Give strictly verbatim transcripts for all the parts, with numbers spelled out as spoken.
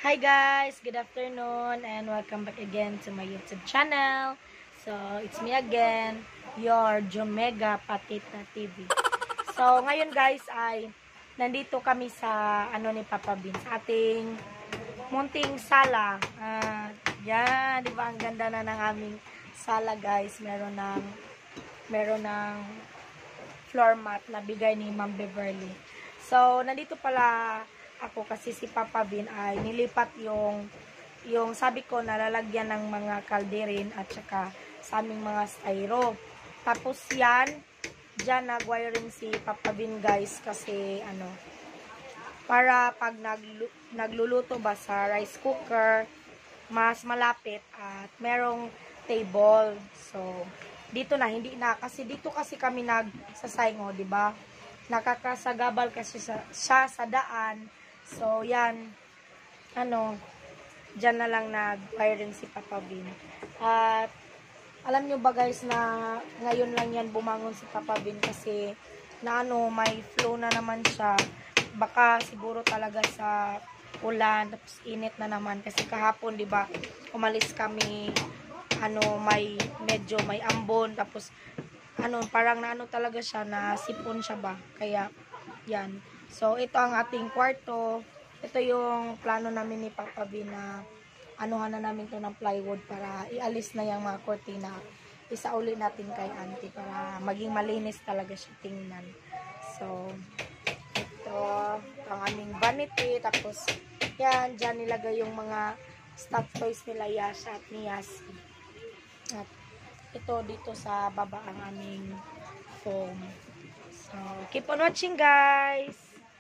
Hi guys, good afternoon and welcome back again to my YouTube channel. So, it's me again, your Jomega Patita T V. So, ngayon guys ay nandito kami sa ano ni Papa Bin, sa ating munting sala. Uh, yan, di ba ang ganda na ng aming sala guys. Meron ng meron ng floor mat na bigay ni Ma'am Beverly. So, nandito pala ako kasi si Papa Bin ay nilipat yung yung sabi ko nalalagyan ng mga kalderin at saka sa aming mga styro. Tapos yan, dyan nag-wiring si Papa Bin guys kasi ano, para pag naglu nagluluto ba sa rice cooker, mas malapit at merong table. So, dito na, hindi na, kasi dito kasi kami nagsasayng, di ba? Nakakasagabal kasi sa, siya sa daan. So, yan, ano, dyan na lang nag-wiring si Papa Bin. At, alam nyo ba guys na ngayon lang yan bumangon si Papa Bin kasi na ano, may flow na naman siya. Baka siguro talaga sa ulan, tapos init na naman. Kasi kahapon, di ba, umalis kami, ano, may, medyo may ambon, tapos, ano, parang na ano talaga siya, na sipon siya ba. Kaya, yan. So, ito ang ating kwarto. Ito yung plano namin ni Papa Bin na anuhan na namin to ng plywood para ialis na yung mga kortina. Isauli natin kay auntie para maging malinis talaga siya tingnan. So, ito, ito ang aming vanity. Tapos, yan, dyan nilagay yung mga stuff toys nila Yasha at ni Yasi. At ito dito sa baba ang aming foam. So, keep on watching guys!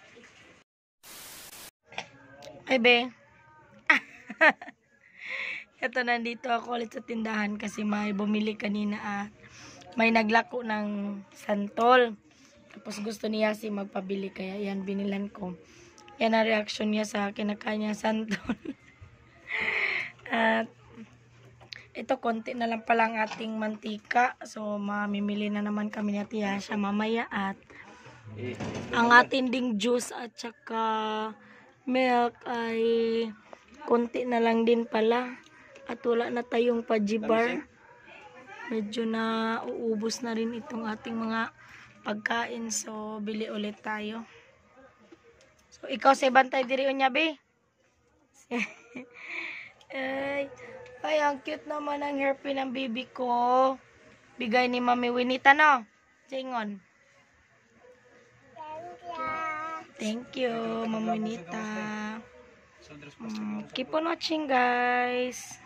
Ay, be. Ito, nandito ako ulit sa tindahan kasi may bumili kanina at may naglako ng santol. Tapos gusto niya si magpabili kaya yan, binilan ko. Yan ang reaction niya sa kinakanya santol. At ito, konti na lang pala ang ating mantika. So, mamimili na naman kami ni Ate Yasha mamaya at ang ating ding juice at saka milk ay konti na lang din pala at wala na tayong pajibar. Medyo na uubos na rin itong ating mga pagkain, so bili ulit tayo. So ikaw sa bantay diri unya be. ay, ay ang cute naman ang hairpin ng baby ko. Bigay ni Mami Winita no. Jingon. Thank you, Mama Winita. Mm, keep on watching, guys.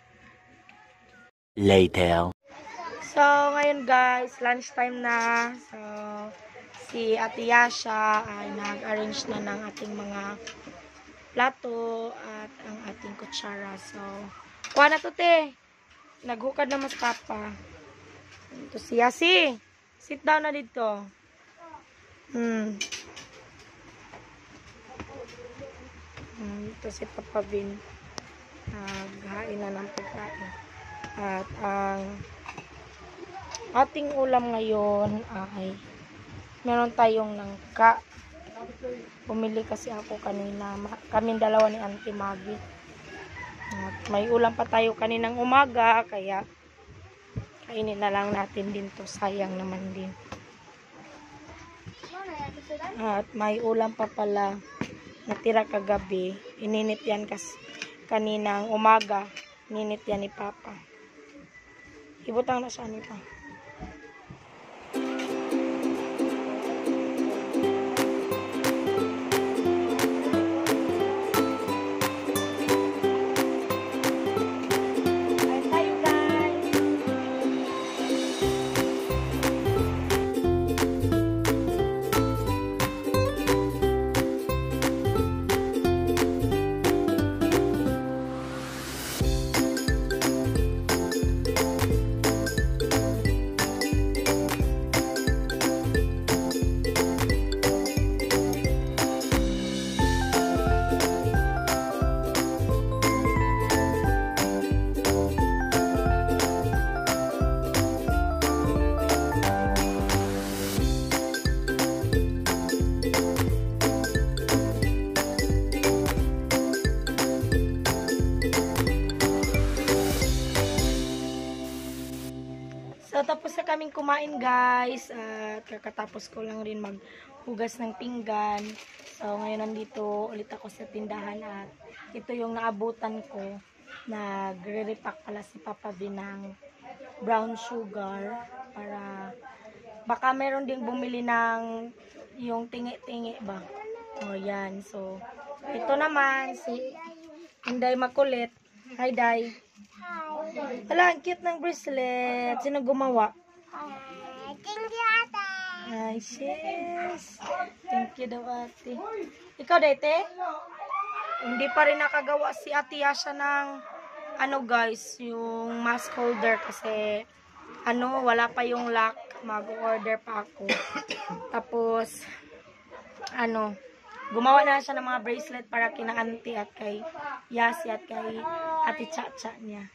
Later. So, ngayon guys, lunchtime na. So, si Ate Yasha ay nag-arrange na ng ating mga plato at ang ating kutsara. So, kuha na to, te. Naghukad na mas papa. Ito si Yasi. Sit down na dito. Hmm. Ito si Papa Bin, naghain na ng pagkain. At ang ating ulam ngayon ay meron tayong nangka. Pumili kasi ako kanina, kaming dalawa ni Auntie Maggie. At may ulam pa tayo kaninang umaga, kaya kainin na lang natin din to, sayang naman din. At may ulam pa pala natira kagabi, ininit yan kasi kaninang umaga, ininit yan ni Papa. Ibutang na siya nito. kaming kumain guys. At kakatapos ko lang rin maghugas ng pinggan. So ngayon nandito ulit ako sa tindahan at ito yung naabutan ko. Nagre-repack pala si Papa B ng brown sugar para baka meron ding bumili ng yung tingi-tingi ba. O yan. So ito naman si Inday Makulit. Hi Day. Hi. Hala, ang cute ng bracelet. Sino gumawa? Hi. Thank you, ate. Ay, sis. Thank you daw, ate. Ikaw, Dete? Hindi pa rin nakagawa si Ate Yasha ng ano guys, yung mask holder kasi ano, wala pa yung lock. Mag-order pa ako. Tapos, ano, gumawa na siya ng mga bracelet para kina auntie at kay Yasi at kay Ate Chacha niya.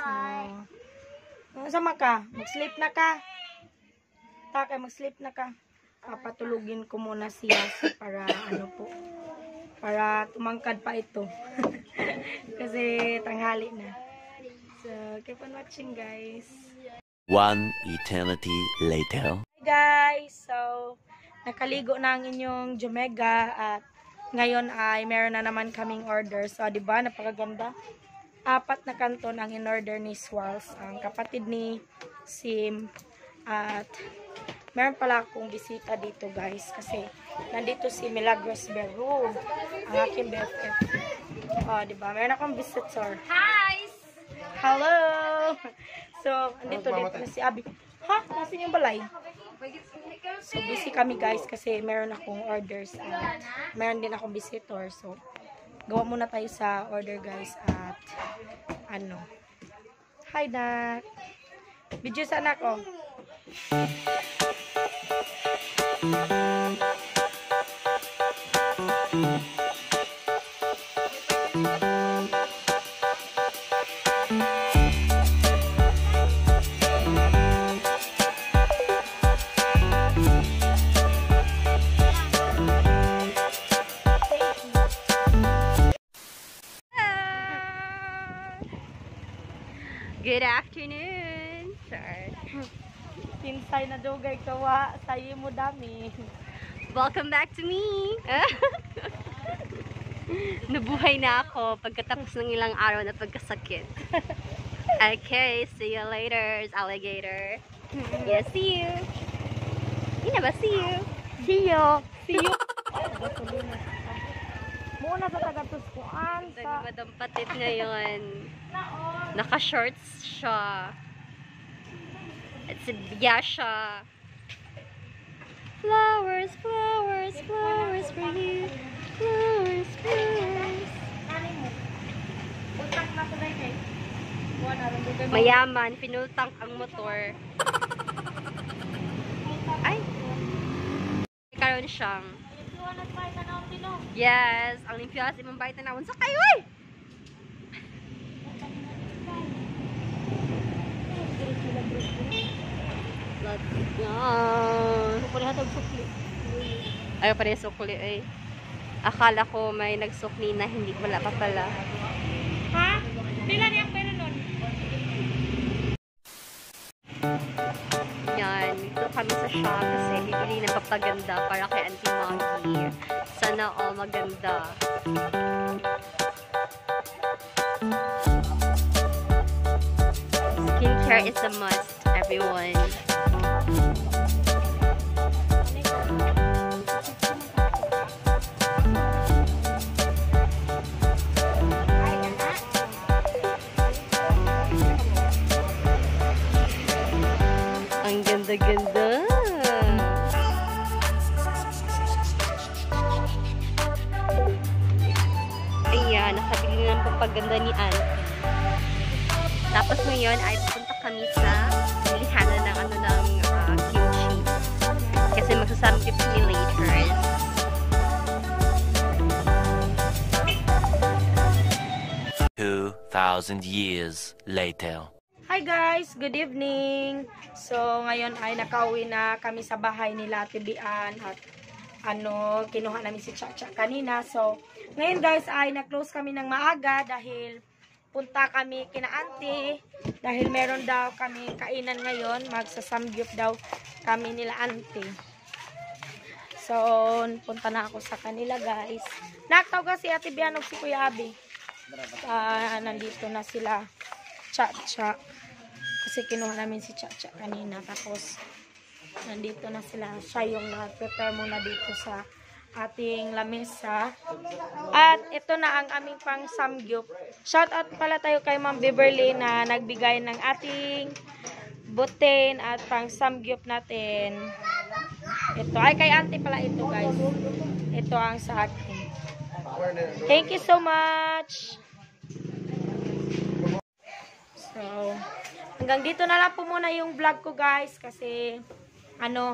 So, sama ka? Mag-sleep na ka? Takay, mag-sleep na ka. Papatulugin ko muna si Yasi para ano po, para tumangkad pa ito. Kasi tanghali na. So, keep on watching guys. One eternity later. Hi guys! So, nakaligo na ang inyong Jomega at ngayon ay meron na naman kaming order. So, di ba napakaganda? Apat na kanton ang in-order ni Swals, ang kapatid ni Sim. At meron pala akong bisita dito guys kasi nandito si Milagros Beru, ang aking B F F. Oh, di ba? Meron akong visitor. Hi. Hello! So, andito dito na si Abby. Ha? Nasaan yung balay? So, busy kami guys kasi meron akong orders at meron din akong visitor. So, gawa muna tayo sa order guys at ano. Hi, Dak. Video sa anak ko. Good afternoon. Sir. Kinsay na dugay kawa, sayo mo dami. Welcome back to me. Nabuhay na ako pagkatapos ng ilang araw na pagkasakit. Okay, see you later, alligator. Yeah, see you. Yun na ba, see you? See you. See you. Muna sa taga-tuskuan. Ito Sa... ni Madam Patit ngayon. Naka-shorts siya. At si Yasha. Flowers, flowers, flowers for you. Flowers, flowers. Utak na ko dahil eh. Mayaman, pinultank ang motor. Ay! Karoon siyang. Yes, ang limpias imong bayad na nawon sa kayo eh. Let's go. Ayaw pa rin sukli eh. Akala ko may nagsukli na hindi, wala pa pala. Ha? Pila niya pero nun? Yan, dito kami sa shop kasi bibili ng papaganda para kay Auntie Maggie. Sana all maganda. Skincare is a must, everyone. Ang ganda-ganda. Ayan, nakabili na ng papaganda ni Auntie. Tapos ngayon ay pupunta kami sa bilihanan ng ano ng uh, kimchi. Kasi magsasamgip kami later. Two thousand years later. Hi guys, good evening. So ngayon ay nakauwi na kami sa bahay nila Ate Bian at ano, kinuha namin si Chacha kanina. So ngayon guys ay na-close kami ng maaga dahil punta kami kina auntie dahil meron daw kami kainan ngayon. Magsasamgyup daw kami nila auntie. So, punta na ako sa kanila guys. Nakataw kasi Ate Bianog si Kuya Abi. Uh, nandito na sila. Cha-cha. Kasi kinuha namin si Cha-cha kanina. Tapos, nandito na sila. Siya yung nag-prepare muna dito sa ating lamesa. At ito na ang aming pang samgyup. Shout out pala tayo kay Ma'am Beverly na nagbigay ng ating butane at pang samgyup natin. Ito ay kay auntie pala ito guys. Ito ang sa akin. Thank you so much. So, hanggang dito na lang po muna yung vlog ko guys kasi ano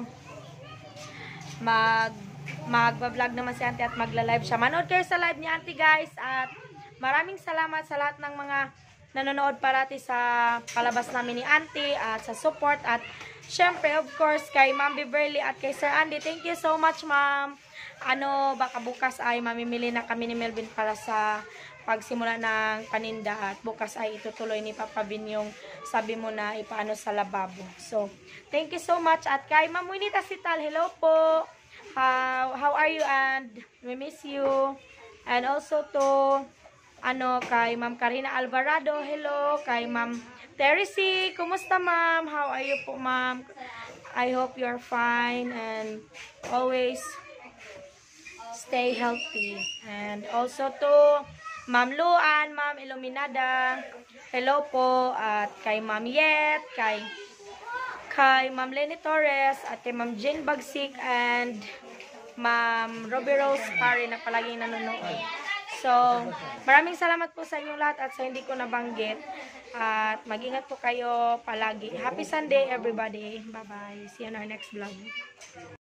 mag magba-vlog naman si auntie at magla-live siya. Manood kayo sa live ni auntie guys at maraming salamat sa lahat ng mga nanonood parati sa palabas namin ni auntie at sa support at syempre of course kay Ma'am Beverly at kay Sir Andy. Thank you so much ma'am. Ano baka bukas ay mamimili na kami ni Melvin para sa pagsimula ng paninda at bukas ay itutuloy ni Papa Bin yung sabi mo na ipaano sa lababo. So, thank you so much at kay Ma'am Winita Sital, hello po. How, how are you and we miss you. And also to ano kay Ma'am Karina Alvarado, hello. Kay Ma'am Teresy, kumusta ma'am? How are you po ma'am? I hope you're fine and always stay healthy. And also to Ma'am Luan, Ma'am Iluminada, hello po. At kay Ma'am Yet, kay kay Ma'am Lenny Torres, at kay Ma'am Jane Bagsik, and Ma'am Ruby Rose Pari na palaging nanonood. So, maraming salamat po sa inyong lahat at sa hindi ko nabanggit. At mag-ingat po kayo palagi. Happy Sunday everybody. Bye-bye. See you on our next vlog.